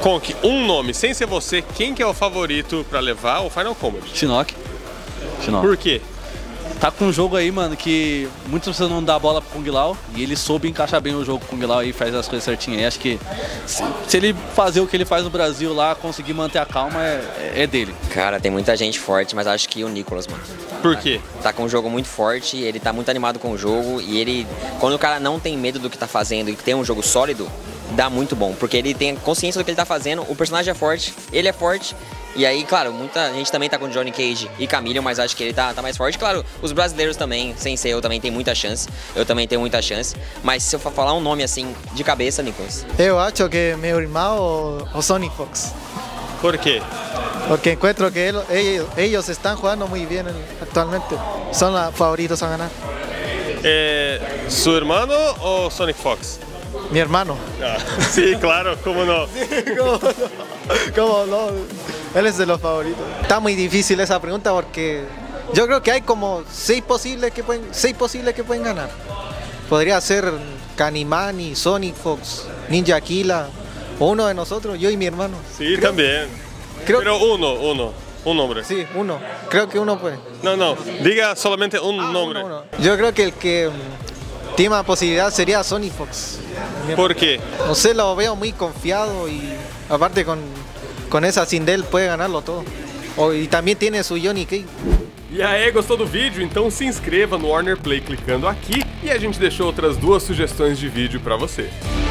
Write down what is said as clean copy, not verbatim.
Conk, um nome, sem ser você, quem que é o favorito pra levar o Final Combat? Shinnok. Por quê? Tá com um jogo aí, mano, que muitas pessoas não dão a bola pro Kung Lao e ele soube encaixar bem o jogo com o Kung Lao e faz as coisas certinhas. E acho que se ele fazer o que ele faz no Brasil lá, conseguir manter a calma, é dele. Cara, tem muita gente forte, mas acho que o Nicolas, mano. Por quê? Tá com um jogo muito forte, ele tá muito animado com o jogo e ele, quando o cara não tem medo do que tá fazendo e tem um jogo sólido, dá muito bom, porque ele tem consciência do que ele tá fazendo, o personagem é forte, ele é forte. E aí, claro, muita gente também tá com Johnny Cage e Camille, mas acho que ele tá mais forte. Claro, os brasileiros também, sem ser eu, também tem muita chance. Eu também tenho muita chance. Mas se eu for falar um nome assim, de cabeça, Nicolas. Eu acho que meu irmão o Sonic Fox. Por quê? Porque encuentro que ellos están jugando muy bien actualmente. Son los favoritos a ganar. ¿Su hermano o Sonic Fox? Mi hermano. Ah, sí, claro, cómo no. ¿Cómo no? Él es de los favoritos. Está muy difícil esa pregunta porque yo creo que hay como 6 posibles que pueden ganar. Podría ser Kanimani, Sonic Fox, Ninja Killa o uno de nosotros, yo y mi hermano. Sí, también. Pero un nombre. Sí, uno. Creo que uno puede. No, diga solamente un nombre. Uno. Yo creo que el que tiene más posibilidad sería Sonic Fox. ¿Por quê? No sé, lo veo muy confiado y aparte con essa Sindel puede ganarlo todo. E também tem su Johnny Cage. E aí, gostou do vídeo? Então se inscreva no Warner Play clicando aqui e a gente deixou outras 2 sugestões de vídeo para você.